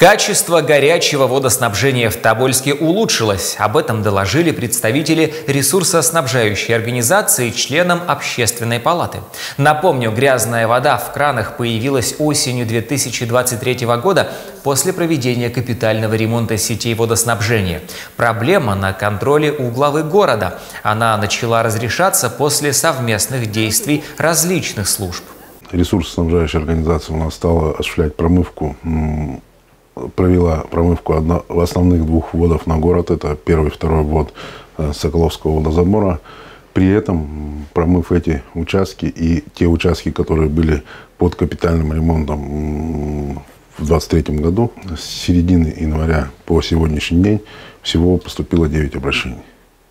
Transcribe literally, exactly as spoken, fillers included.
Качество горячего водоснабжения в Тобольске улучшилось. Об этом доложили представители ресурсоснабжающей организации членам Общественной палаты. Напомню, грязная вода в кранах появилась осенью две тысячи двадцать третьего года после проведения капитального ремонта сетей водоснабжения. Проблема на контроле у главы города. Она начала разрешаться после совместных действий различных служб. Ресурсоснабжающая организация у нас стала осуществлять промывку. Провела промывку одно, в основных двух вводов на город. Это первый и второй ввод Соколовского водозабора. При этом, промыв эти участки и те участки, которые были под капитальным ремонтом в две тысячи двадцать третьем году, с середины января по сегодняшний день всего поступило девять обращений.